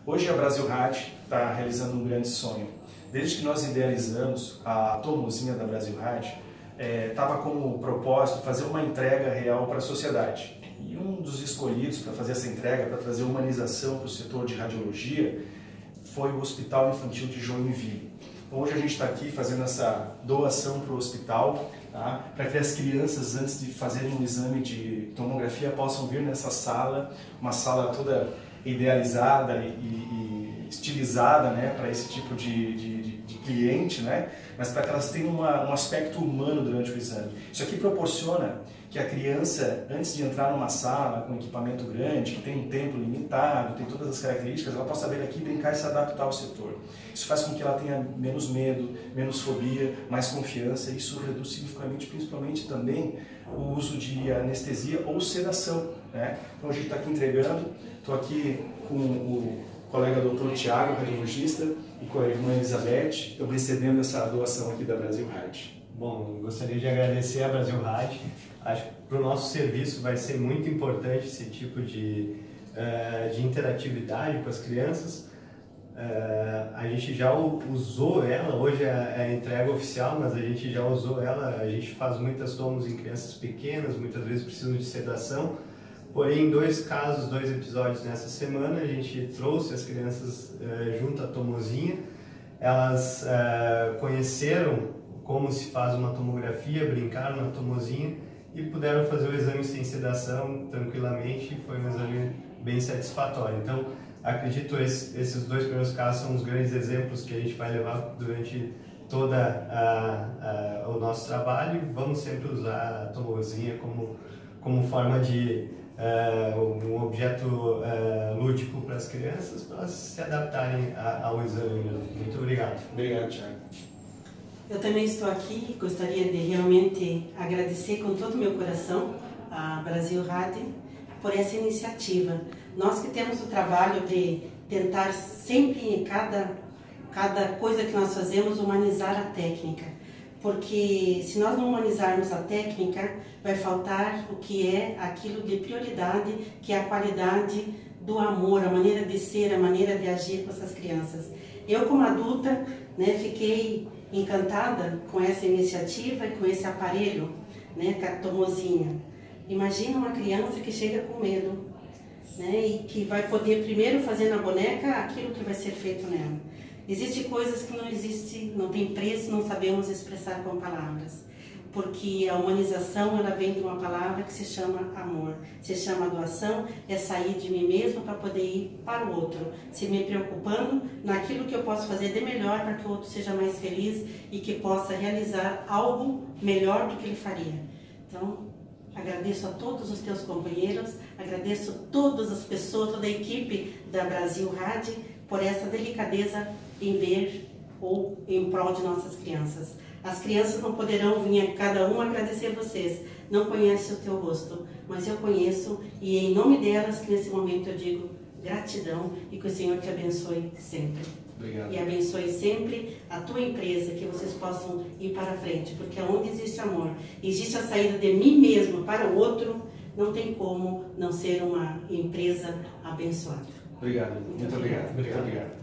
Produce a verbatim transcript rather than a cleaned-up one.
Hoje a Brasilrad está realizando um grande sonho. Desde que nós idealizamos a Tomozinha da Brasilrad, estava é, como propósito fazer uma entrega real para a sociedade. E um dos escolhidos para fazer essa entrega, para trazer humanização para o setor de radiologia, foi o Hospital Infantil de Joinville. Então, hoje a gente está aqui fazendo essa doação para o hospital, tá? Para que as crianças, antes de fazerem um exame de tomografia, possam vir nessa sala, uma sala toda idealizada e, e estilizada, né, para esse tipo de, de, de cliente, né, mas para que elas tenham uma, um aspecto humano durante o exame. Isso aqui proporciona que a criança, antes de entrar numa sala com equipamento grande, que tem um tempo limitado, tem todas as características, ela possa vir aqui, brincar e se adaptar ao setor. Isso faz com que ela tenha menos medo, menos fobia, mais confiança, e isso reduz significativamente, principalmente também, o uso de anestesia ou sedação, né? Então a gente está aqui entregando, estou aqui com o colega doutor Tiago, radiologista, e com a irmã Elizabeth, estão recebendo essa doação aqui da Brasilrad. Bom, gostaria de agradecer a Brasilrad. Acho que para o nosso serviço vai ser muito importante esse tipo de, uh, de interatividade com as crianças. Uh, a gente já usou ela, hoje é a entrega oficial, mas a gente já usou ela, a gente faz muitas tomos em crianças pequenas, muitas vezes precisam de sedação. Porém, em dois casos, dois episódios nessa semana, a gente trouxe as crianças uh, junto à tomozinha. Elas uh, conheceram como se faz uma tomografia, brincaram na tomozinha e puderam fazer o exame sem sedação tranquilamente, e foi um exame bem satisfatório. Então, acredito que esses dois primeiros casos são os grandes exemplos que a gente vai levar durante todo o nosso trabalho, e vamos sempre usar a tomozinha como, como forma de uh, um objeto uh, lúdico para as crianças, para elas se adaptarem a, ao exame. Muito obrigado. Obrigado, Thiago. Eu também estou aqui e gostaria de realmente agradecer com todo o meu coração a Brasilrad por essa iniciativa. Nós que temos o trabalho de tentar sempre em cada, cada coisa que nós fazemos humanizar a técnica, porque se nós não humanizarmos a técnica, vai faltar o que é aquilo de prioridade, que é a qualidade do amor, a maneira de ser, a maneira de agir com essas crianças. Eu, como adulta, né, fiquei encantada com essa iniciativa e com esse aparelho, né, com a tomozinha. Imagina uma criança que chega com medo, né, e que vai poder primeiro fazer na boneca aquilo que vai ser feito nela. Existem coisas que não existe, não tem preço, não sabemos expressar com palavras, porque a humanização, ela vem de uma palavra que se chama amor, se chama doação, é sair de mim mesmo para poder ir para o outro, se me preocupando naquilo que eu posso fazer de melhor para que o outro seja mais feliz e que possa realizar algo melhor do que ele faria. Então, agradeço a todos os teus companheiros, agradeço a todas as pessoas, toda a equipe da Brasilrad por essa delicadeza em ver ou em prol de nossas crianças. As crianças não poderão vir cada um agradecer vocês, não conhecem o teu rosto, mas eu conheço, e em nome delas que nesse momento eu digo gratidão e que o Senhor te abençoe sempre. Obrigado. E abençoe sempre a tua empresa, que vocês possam ir para frente, porque onde existe amor, existe a saída de mim mesmo para o outro, não tem como não ser uma empresa abençoada. Obrigado, muito obrigado. Muito obrigado.